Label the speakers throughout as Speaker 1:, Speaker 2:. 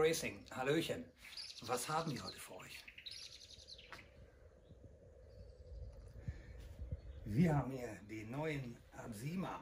Speaker 1: Racing. Hallöchen. Was haben wir heute für euch? Wir haben hier den neuen Absima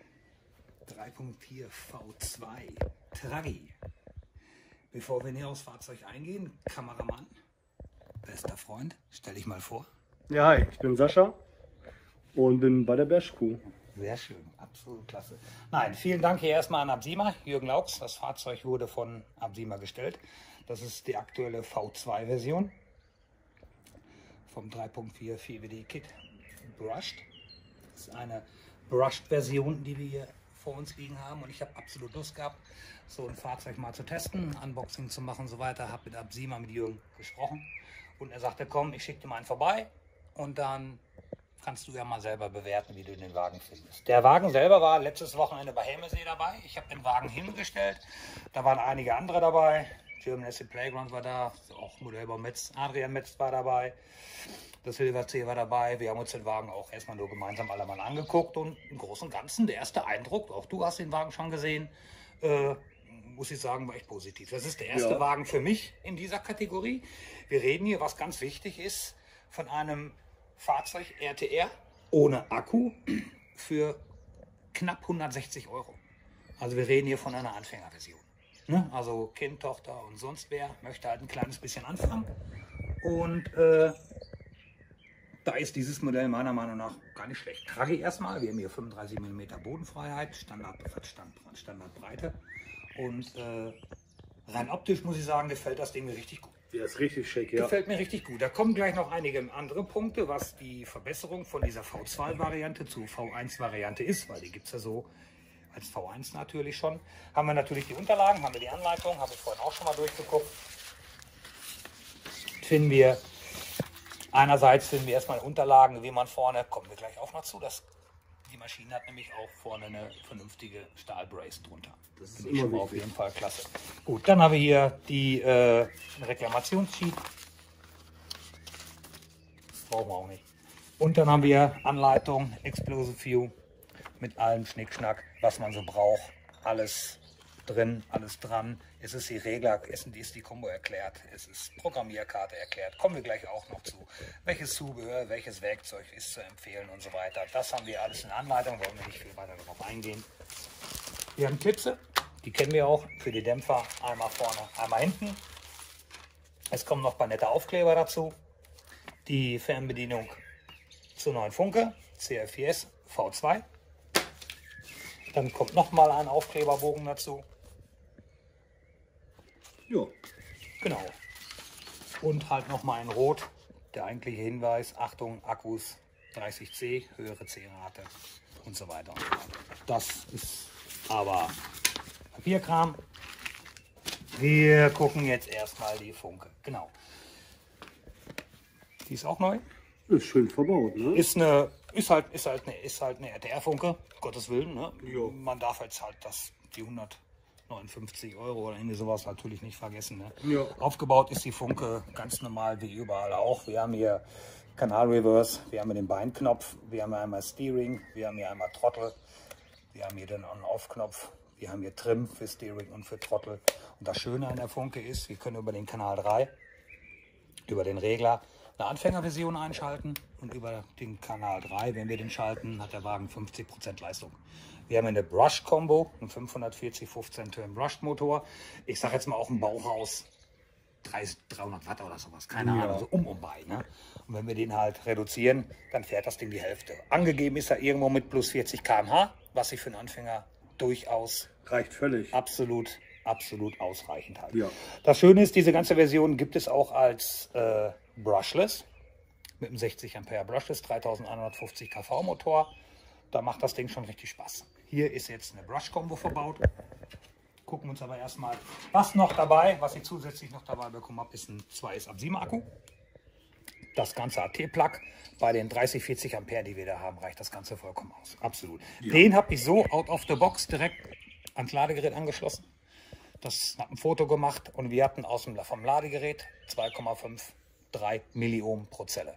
Speaker 1: 3.4 V2 Traggi. Bevor wir näher aufs Fahrzeug eingehen, Kameramann, bester Freund, stell dich mal vor.
Speaker 2: Ja, hi, ich bin Sascha und bin bei der Bergkuh.
Speaker 1: Sehr schön, absolut klasse. Nein, vielen Dank hier erstmal an Absima, Jürgen Laux. Das Fahrzeug wurde von Absima gestellt. Das ist die aktuelle V2-Version vom 3.4 4WD Kit Brushed. Das ist eine Brushed-Version, die wir hier vor uns liegen haben. Und ich habe absolut Lust gehabt, so ein Fahrzeug mal zu testen, Unboxing zu machen und so weiter. Habe mit Absima, mit Jürgen gesprochen. Und er sagte, komm, ich schicke dir mal einen vorbei und dann kannst du ja mal selber bewerten, wie du den Wagen findest. Der Wagen selber war letztes Wochenende bei Helmesee dabei. Ich habe den Wagen hingestellt. Da waren einige andere dabei. German Acid Playground war da, auch Modellbau Metz. Adrian Metz war dabei. Das Silver C war dabei. Wir haben uns den Wagen auch erstmal nur gemeinsam alle mal angeguckt. Und im Großen und Ganzen, der erste Eindruck, auch du hast den Wagen schon gesehen, muss ich sagen, war echt positiv. Das ist der erste Wagen für mich in dieser Kategorie. Wir reden hier, was ganz wichtig ist, von einem Fahrzeug RTR ohne Akku für knapp 160 €. Also wir reden hier von einer Anfängerversion. Ne? Also Kind, Tochter und sonst wer möchte halt ein kleines bisschen anfangen. Und da ist dieses Modell meiner Meinung nach gar nicht schlecht. Traggi erstmal, wir haben hier 35 mm Bodenfreiheit, Standardbreite. Und rein optisch muss ich sagen, gefällt das Ding mir richtig gut.
Speaker 2: Der ist richtig schick, ja.
Speaker 1: Gefällt mir richtig gut. Da kommen gleich noch einige andere Punkte, was die Verbesserung von dieser V2-Variante zu V1-Variante ist, weil die gibt es ja so als V1 natürlich schon. Haben wir natürlich die Unterlagen, haben wir die Anleitung, habe ich vorhin auch schon mal durchgeguckt. Einerseits finden wir erstmal Unterlagen, wie man vorne, kommen wir gleich auch noch zu, die Maschine hat nämlich auch vorne eine vernünftige Stahlbrace drunter. Das ist schon mal auf jeden Fall klasse. Gut, dann haben wir hier die Reklamationssheet. Brauchen wir auch nicht. Und dann haben wir Anleitung, Explosive View mit allem Schnickschnack, was man so braucht. Alles drin, alles dran. Es ist die Regler, es ist die Combo erklärt, es ist Programmierkarte erklärt. Kommen wir gleich auch noch zu. Welches Zubehör, welches Werkzeug ist zu empfehlen und so weiter. Das haben wir alles in der Anleitung, wollen wir nicht viel weiter darauf eingehen. Wir haben Klipse, die kennen wir auch für die Dämpfer, einmal vorne, einmal hinten. Es kommen noch ein paar nette Aufkleber dazu. Die Fernbedienung zur neuen Funke, CR4S V2. Dann kommt noch mal ein Aufkleberbogen dazu.
Speaker 2: Ja.
Speaker 1: Genau. Und halt noch mal in Rot der eigentliche Hinweis, Achtung, Akkus 30C, höhere C-Rate und so weiter und so weiter. Das ist aber Papierkram. Wir gucken jetzt erstmal die Funke. Genau. Die ist auch neu.
Speaker 2: Ist schön verbaut, ne?
Speaker 1: Ist halt eine RTR-Funke, Gottes Willen. Ne? Man darf jetzt halt die 159 € oder irgendwie sowas natürlich nicht vergessen. Ne?
Speaker 2: Ja.
Speaker 1: Aufgebaut ist die Funke ganz normal wie überall auch. Wir haben hier Kanal-Reverse, wir haben hier den Beinknopf, wir haben hier einmal Steering, wir haben hier einmal Throttle, wir haben hier den On-Off-Knopf, wir haben hier Trim für Steering und für Throttle. Und das Schöne an der Funke ist, wir können über den Kanal 3, über den Regler, eine Anfängerversion einschalten und über den Kanal 3, wenn wir den schalten, hat der Wagen 50% Leistung. Wir haben eine Brush-Combo, einen 540 15 Turn Brush-Motor. Ich sage jetzt mal auch ein Bauhaus, 300 Watt oder sowas, keine Ahnung, so um und bei. Ne? Und wenn wir den halt reduzieren, dann fährt das Ding die Hälfte. Angegeben ist er irgendwo mit plus 40 km/h, was ich für einen Anfänger durchaus
Speaker 2: reicht völlig.
Speaker 1: Absolut ausreichend halt.
Speaker 2: Ja.
Speaker 1: Das Schöne ist, diese ganze Version gibt es auch als Brushless mit einem 60 Ampere Brushless, 3150 kV Motor. Da macht das Ding schon richtig Spaß. Hier ist jetzt eine Brush-Combo verbaut. Gucken uns aber erstmal, was ich zusätzlich noch dabei bekommen habe, ist ein 2S Absima Akku. Das ganze AT-Plug. Bei den 30, 40 Ampere, die wir da haben, reicht das Ganze vollkommen aus. Absolut. Ja. Den habe ich so out of the box direkt ans Ladegerät angeschlossen. Das hat ein Foto gemacht und wir hatten vom Ladegerät 2,53 Millionen pro Zelle.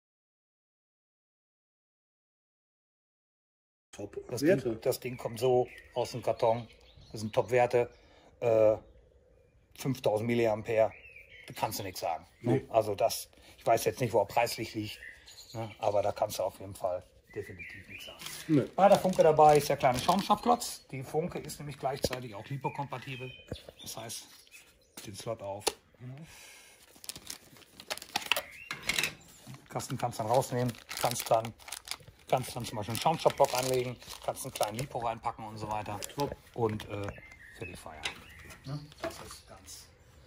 Speaker 2: Top.
Speaker 1: Das Ding kommt so aus dem Karton. Das sind Top-Werte. 5000 Milliampere, da kannst du nichts sagen. Ne?
Speaker 2: Nee.
Speaker 1: Also das, ich weiß jetzt nicht, wo er preislich liegt, ne? Aber da kannst du auf jeden Fall definitiv nichts sagen.
Speaker 2: Nee.
Speaker 1: Bei der Funke dabei ist der kleine Schaumstoffklotz. Die Funke ist nämlich gleichzeitig auch LiPo-kompatibel. Das heißt, den Slot auf. Kasten kannst du dann rausnehmen, kannst dann zum Beispiel einen Schaumstoffblock anlegen, kannst einen kleinen Lipo reinpacken und so weiter.
Speaker 2: Top.
Speaker 1: Und für die Feier. Ne? Das ist ganz.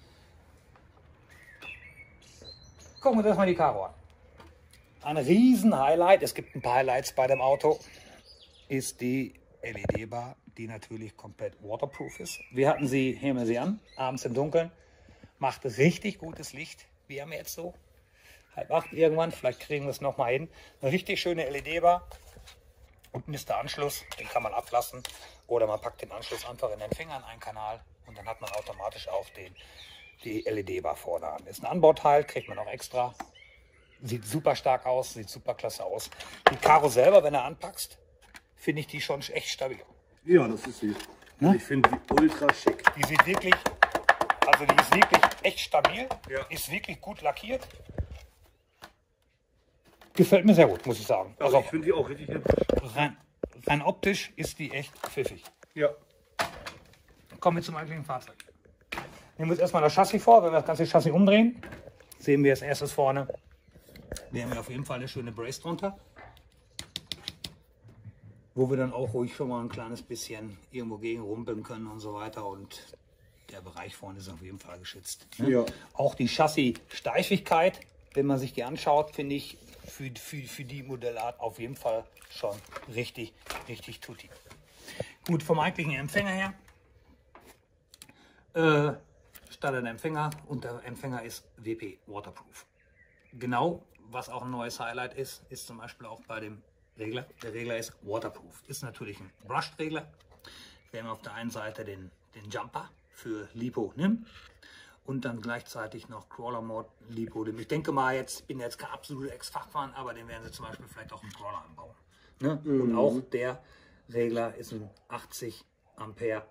Speaker 1: Gucken wir uns erstmal die Karo an. Ein riesen Highlight, es gibt ein paar Highlights bei dem Auto, ist die LED-Bar, die natürlich komplett waterproof ist. Wir hatten sie, heben wir sie an, abends im Dunkeln, macht richtig gutes Licht. Wir haben jetzt so 7:30 irgendwann, vielleicht kriegen wir es noch mal hin. Eine richtig schöne LED-Bar. Unten ist der Anschluss, den kann man ablassen oder man packt den Anschluss einfach in den Finger in einen Kanal und dann hat man automatisch auch die LED-Bar vorne an. Ist ein Anbauteil, kriegt man auch extra. Sieht super stark aus, sieht super klasse aus. Die Karo selber, wenn du anpackst, finde ich die schon echt stabil.
Speaker 2: Ja, das ist sie.
Speaker 1: Ne?
Speaker 2: Ich finde die ultra schick.
Speaker 1: Die sieht wirklich, also die ist wirklich echt stabil,
Speaker 2: Ja.
Speaker 1: ist wirklich gut lackiert. Gefällt mir sehr gut, muss ich sagen.
Speaker 2: Also
Speaker 1: Also
Speaker 2: ich finde die auch richtig hübsch.
Speaker 1: rein optisch ist die echt pfiffig.
Speaker 2: Ja.
Speaker 1: Kommen wir zum eigentlichen Fahrzeug. Nehmen wir uns erstmal das Chassis vor. Wenn wir das ganze Chassis umdrehen, sehen wir als erstes vorne, wir haben hier auf jeden Fall eine schöne Brace drunter, wo wir dann auch ruhig schon mal ein kleines bisschen irgendwo gegen rumpeln können und so weiter. Und der Bereich vorne ist auf jeden Fall geschützt. Ne?
Speaker 2: Ja.
Speaker 1: Auch die Chassis-Steifigkeit, wenn man sich die anschaut, finde ich für die Modellart auf jeden Fall schon richtig tutti. Gut, vom eigentlichen Empfänger her. Startet der Empfänger und der Empfänger ist WP Waterproof. Genau, was auch ein neues Highlight ist zum Beispiel auch bei dem Regler. Der Regler ist Waterproof. Ist natürlich ein Brushed-Regler. Wir haben auf der einen Seite den Jumper für Lipo NIM und dann gleichzeitig noch Crawler Mode Lipo NIM. Ich denke mal, ich bin jetzt kein absoluter Ex-Fachmann, aber den werden sie zum Beispiel vielleicht auch im Crawler anbauen. Ne? Und auch der Regler ist ein 80 Ampere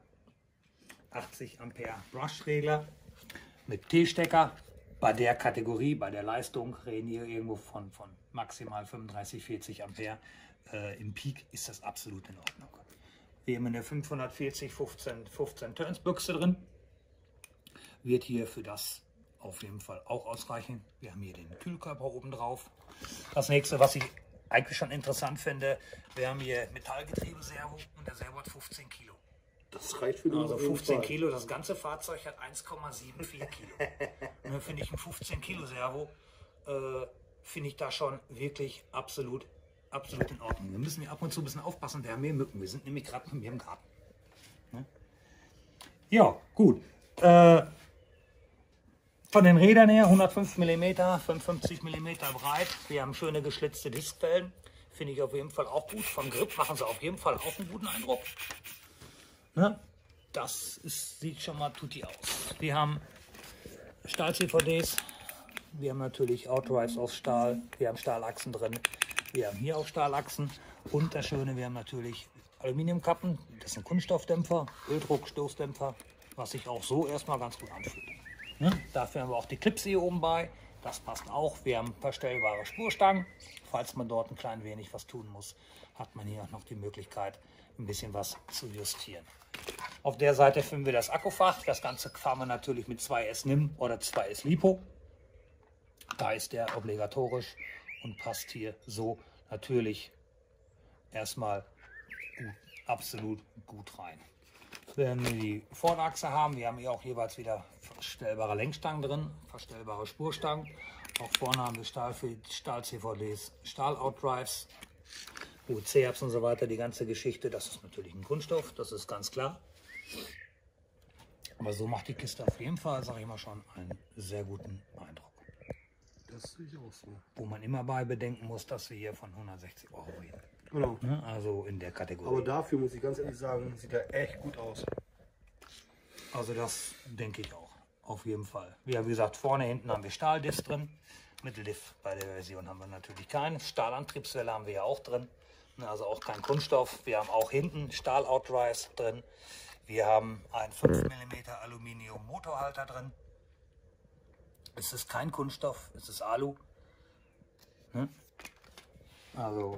Speaker 1: Brush-Regler mit T-Stecker. Bei der Kategorie, bei der Leistung reden hier irgendwo von maximal 35, 40 Ampere. Im Peak ist das absolut in Ordnung. Wir haben eine 540 15 Turns Büchse drin. Wird hier für das auf jeden Fall auch ausreichen. Wir haben hier den Kühlkörper oben drauf. Das nächste, was ich eigentlich schon interessant finde, wir haben hier Metallgetriebe-Servo und der Servo hat 15 Kilo.
Speaker 2: Das reicht für den
Speaker 1: Also
Speaker 2: auf jeden
Speaker 1: 15
Speaker 2: Fall.
Speaker 1: Kilo, das ganze Fahrzeug hat 1,74 Kilo. Und finde ich ein 15 Kilo Servo, finde ich da schon wirklich absolut in Ordnung. Wir müssen hier ab und zu ein bisschen aufpassen, wir haben mehr Mücken. Wir sind nämlich gerade bei mir im Garten. Ne? Ja, gut. Von den Rädern her 105 mm, 55 mm breit. Wir haben schöne geschlitzte Diskfelgen. Finde ich auf jeden Fall auch gut. Vom Grip machen sie auf jeden Fall auch einen guten Eindruck. Ne? Das sieht schon mal tutti aus. Wir haben Stahl-CVDs, wir haben natürlich Outdrives aus Stahl, wir haben Stahlachsen drin, wir haben hier auch Stahlachsen und das Schöne, wir haben natürlich Aluminiumkappen, das sind Kunststoffdämpfer, Öldruck-Stoßdämpfer, was sich auch so erstmal ganz gut anfühlt. Ne? Dafür haben wir auch die Clips hier oben bei, das passt auch. Wir haben verstellbare Spurstangen, falls man dort ein klein wenig was tun muss, hat man hier auch noch die Möglichkeit, ein bisschen was zu justieren. Auf der Seite finden wir das Akkufach. Das Ganze fahren wir natürlich mit 2S NIM oder 2S LiPo. Da ist der obligatorisch und passt hier so natürlich erstmal absolut gut rein. Wenn wir die Vorderachse haben, wir haben hier auch jeweils wieder verstellbare Lenkstangen drin, verstellbare Spurstangen. Auch vorne haben wir Stahl-CVDs, Stahl-Outdrives, UC-Hubs und so weiter, die ganze Geschichte. Das ist natürlich ein Kunststoff, das ist ganz klar. Aber so macht die Kiste auf jeden Fall, sage ich mal schon, einen sehr guten Eindruck.
Speaker 2: Das sehe ich auch so.
Speaker 1: Wo man immer bei bedenken muss, dass wir hier von 160 € reden.
Speaker 2: Genau.
Speaker 1: Ne? Also in der Kategorie.
Speaker 2: Aber dafür muss ich ganz ehrlich sagen, sieht er echt gut aus.
Speaker 1: Also das denke ich auch, auf jeden Fall. Wie gesagt, vorne, hinten haben wir Stahldiff drin. Mitteldiff bei der Version haben wir natürlich keinen. Stahlantriebswelle haben wir ja auch drin. Also auch kein Kunststoff. Wir haben auch hinten Stahl-Outdrives drin. Wir haben einen 5 mm Aluminium Motorhalter drin. Es ist kein Kunststoff, es ist Alu. Also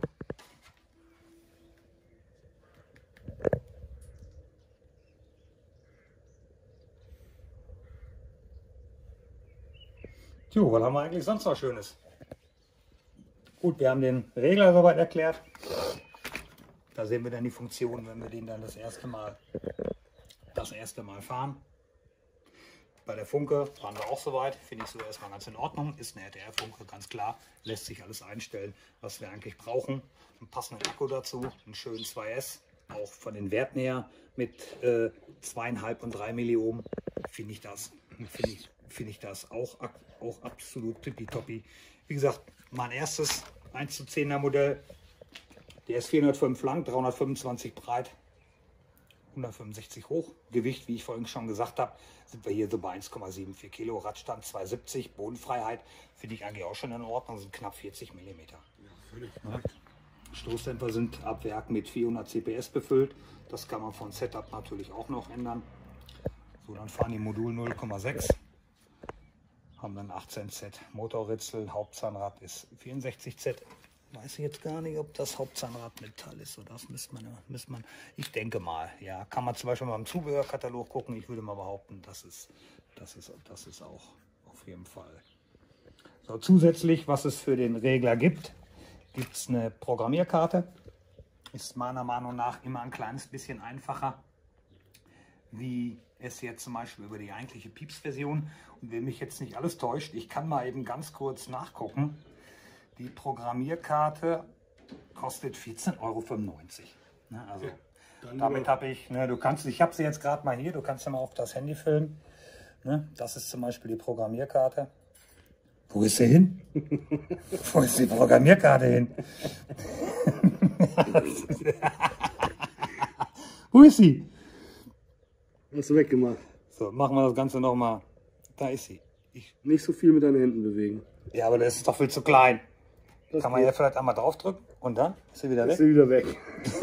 Speaker 1: jo, was haben wir eigentlich sonst noch Schönes? Gut, wir haben den Regler soweit erklärt. Da sehen wir dann die Funktion, wenn wir den dann das erste Mal fahren. Bei der Funke waren wir auch soweit, finde ich so erstmal ganz in Ordnung. Ist eine RTR-Funke, ganz klar. Lässt sich alles einstellen, was wir eigentlich brauchen. Einen passenden Akku dazu, einen schönen 2S, auch von den Werten her mit 2,5 und 3 Milliohm. Finde ich das auch absolut tippitoppi. Wie gesagt, mein erstes 1:10er Modell. Der ist 405 lang, 325 breit, 165 hoch. Gewicht, wie ich vorhin schon gesagt habe, sind wir hier so bei 1,74 Kilo. Radstand 270, Bodenfreiheit finde ich eigentlich auch schon in Ordnung, sind knapp 40 mm.
Speaker 2: Ja, völlig.
Speaker 1: Ja. Stoßdämpfer sind ab Werk mit 400 CPS befüllt. Das kann man von Setup natürlich auch noch ändern. So, dann fahren die Modul 0,6. Haben dann 18Z Motorritzel. Hauptzahnrad ist 64Z. Weiß ich jetzt gar nicht, ob das Hauptzahnrad Metall ist. Oder das müsste man, ich denke mal. Ja, kann man zum Beispiel mal im Zubehörkatalog gucken. Ich würde mal behaupten, das ist auch auf jeden Fall. So, zusätzlich, was es für den Regler gibt es eine Programmierkarte. Ist meiner Meinung nach immer ein kleines bisschen einfacher, wie es jetzt zum Beispiel über die eigentliche Pieps-Version. Und wenn mich jetzt nicht alles täuscht, ich kann mal eben ganz kurz nachgucken. Die Programmierkarte kostet 14,95 €. Ne, also damit habe ich, ne, ich habe sie jetzt gerade mal hier, du kannst ja mal auf das Handy filmen. Ne, das ist zum Beispiel die Programmierkarte. Wo ist sie hin? Wo ist die Programmierkarte hin? Wo ist sie?
Speaker 2: Hast du weggemacht.
Speaker 1: So, machen wir das Ganze nochmal. Da ist sie.
Speaker 2: Nicht so viel mit deinen Händen bewegen.
Speaker 1: Ja, aber das ist doch viel zu klein.
Speaker 2: Das
Speaker 1: Kann man ja vielleicht einmal draufdrücken und dann ist sie wieder weg.
Speaker 2: Ist sie wieder weg.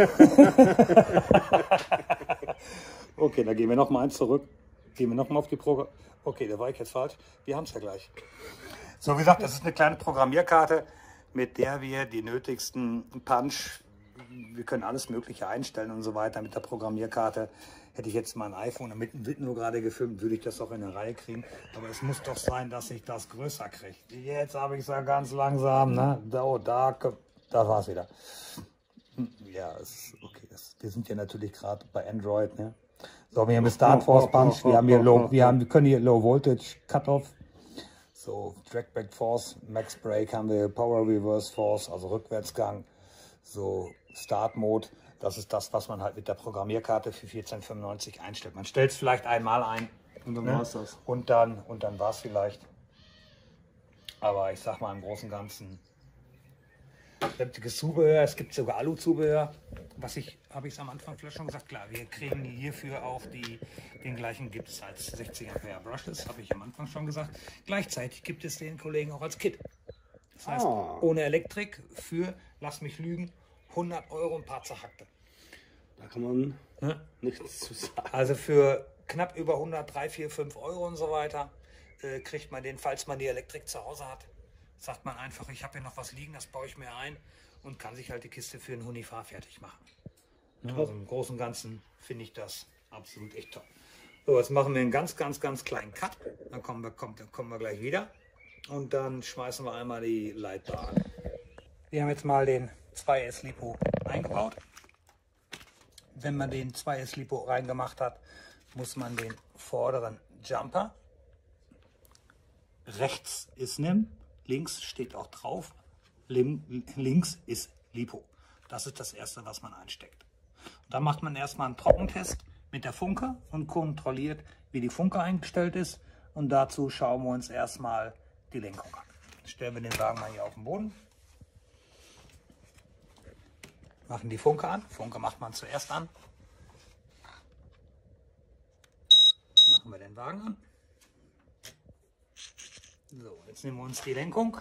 Speaker 1: Okay, dann gehen wir nochmal eins zurück. Gehen wir nochmal auf die Programm. Okay, da war ich jetzt falsch. Wir haben es ja gleich. So, wie gesagt, das ist eine kleine Programmierkarte, mit der wir die nötigsten Punch, wir können alles Mögliche einstellen und so weiter mit der Programmierkarte. Hätte ich jetzt mal ein iPhone damit nur gerade gefilmt, würde ich das auch in der Reihe kriegen. Aber es muss doch sein, dass ich das größer kriege. Jetzt habe ich es ja ganz langsam. Ne? Da war es wieder. Ja, ist okay. Wir sind ja natürlich gerade bei Android. Ne? So, wir haben Start Force Punch, wir können hier Low Voltage Cutoff. So, Trackback Force, Max Brake haben wir, Power Reverse Force, also Rückwärtsgang. So, Start Mode. Das ist das, was man halt mit der Programmierkarte für 14,95 € einstellt. Man stellt es vielleicht einmal ein.
Speaker 2: Und dann war es das.
Speaker 1: Und dann war es vielleicht. Aber ich sag mal im Großen und Ganzen sämtliches Zubehör. Es gibt sogar Alu-Zubehör. Habe ich es am Anfang vielleicht schon gesagt? Klar, wir kriegen hierfür auch den gleichen gibt es als 60 Ampere Brushless, habe ich am Anfang schon gesagt. Gleichzeitig gibt es den Kollegen auch als Kit. Das heißt, ohne Elektrik für, lass mich lügen, 100 € ein paar zerhackte.
Speaker 2: Da kann man nichts zu sagen.
Speaker 1: Also für knapp über 100, 3, 4, 5 € und so weiter kriegt man den, falls man die Elektrik zu Hause hat. Sagt man einfach, ich habe hier noch was liegen, das baue ich mir ein und kann sich halt die Kiste für einen Hunifar fertig machen. Also im Großen und Ganzen finde ich das absolut echt toll. So, jetzt machen wir einen ganz, ganz, ganz kleinen Cut. Dann kommen wir gleich wieder und dann schmeißen wir einmal die Leitbar an. Wir haben jetzt mal den 2S Lipo eingebaut. Wenn man den 2S Lipo reingemacht hat, muss man den vorderen Jumper, rechts ist NIM, links steht auch drauf, links ist Lipo. Das ist das erste, was man einsteckt. Und dann macht man erstmal einen Trockentest mit der Funke und kontrolliert, wie die Funke eingestellt ist. Und dazu schauen wir uns erstmal die Lenkung an. Stellen wir den Wagen mal hier auf den Boden. Machen die Funke an. Funke macht man zuerst an. Machen wir den Wagen an. So, jetzt nehmen wir uns die Lenkung,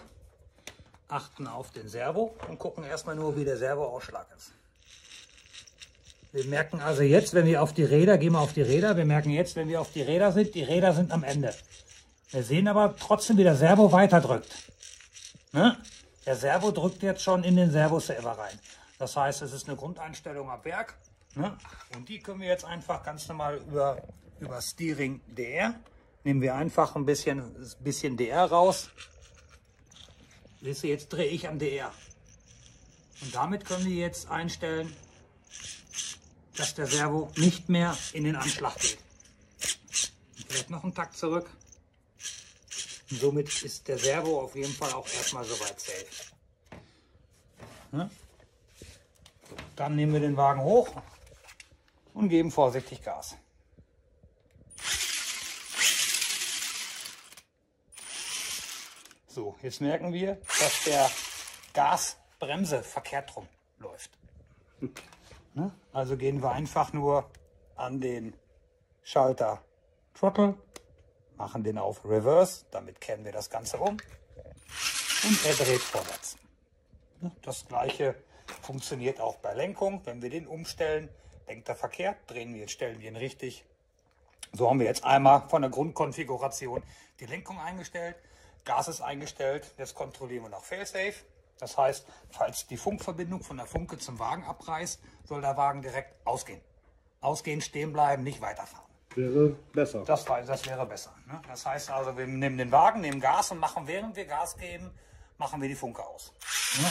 Speaker 1: achten auf den Servo und gucken erstmal nur, wie der Servoausschlag ist. Wir merken also jetzt, wenn wir auf die Räder, gehen wir auf die Räder, wir merken jetzt, wenn wir auf die Räder sind am Ende. Wir sehen aber trotzdem, wie der Servo weiter drückt. Ne? Der Servo drückt jetzt schon in den Servo-Saver rein. Das heißt, es ist eine Grundeinstellung ab Werk. Ne? Und die können wir jetzt einfach ganz normal über Steering DR. Nehmen wir einfach ein bisschen DR raus. Siehst du, jetzt drehe ich am DR. Und damit können wir jetzt einstellen, dass der Servo nicht mehr in den Anschlag geht. Und vielleicht noch einen Takt zurück. Und somit ist der Servo auf jeden Fall auch erstmal soweit safe. Ne? So, dann nehmen wir den Wagen hoch und geben vorsichtig Gas. So, jetzt merken wir, dass der Gasbremse verkehrt rum läuft. Ne? Also gehen wir einfach nur an den Schalter Throttle, machen den auf Reverse, damit kehren wir das Ganze um und er dreht vorwärts. Ne? Das gleiche funktioniert auch bei Lenkung. Wenn wir den umstellen, lenkt er verkehrt, drehen wir jetzt, stellen wir ihn richtig. So haben wir jetzt einmal von der Grundkonfiguration die Lenkung eingestellt, Gas ist eingestellt, jetzt kontrollieren wir noch Failsafe. Das heißt, falls die Funkverbindung von der Funke zum Wagen abreißt, soll der Wagen direkt ausgehen. Ausgehen, stehen bleiben, nicht weiterfahren.
Speaker 2: Wäre besser.
Speaker 1: Das wäre besser. Ne? Das heißt also, wir nehmen den Wagen, nehmen Gas und machen, während wir Gas geben, machen wir die Funke aus. Ne?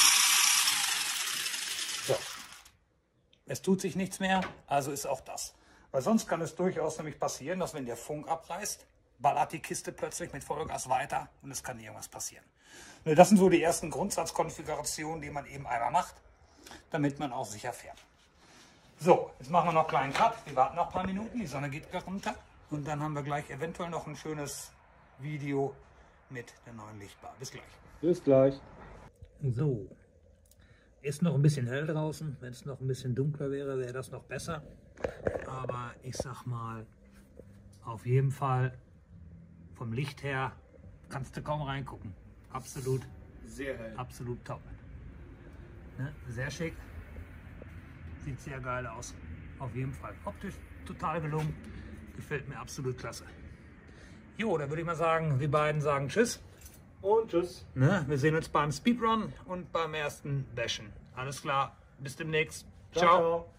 Speaker 1: So. Es tut sich nichts mehr, also ist auch das. Weil sonst kann es durchaus nämlich passieren, dass wenn der Funk abreißt, ballert die Kiste plötzlich mit Vollgas weiter und es kann irgendwas passieren. Das sind so die ersten Grundsatzkonfigurationen, die man eben einmal macht, damit man auch sicher fährt. So, jetzt machen wir noch einen kleinen Cut. Wir warten noch ein paar Minuten, die Sonne geht gleich runter. Und dann haben wir gleich eventuell noch ein schönes Video mit der neuen Lichtbar. Bis gleich.
Speaker 2: Bis gleich.
Speaker 1: So, ist noch ein bisschen hell draußen. Wenn es noch ein bisschen dunkler wäre, wäre das noch besser. Aber ich sag mal, auf jeden Fall vom Licht her kannst du kaum reingucken. Absolut,
Speaker 2: Sehr hell.
Speaker 1: absolut top. Ne? Sehr schick. Sieht sehr geil aus. Auf jeden Fall. Optisch total gelungen. Gefällt mir absolut klasse. Jo, dann würde ich mal sagen, wir beiden sagen Tschüss.
Speaker 2: Und tschüss.
Speaker 1: Ne? Wir sehen uns beim Speedrun und beim ersten Bashen. Alles klar. Bis demnächst. Ciao.
Speaker 2: Ciao.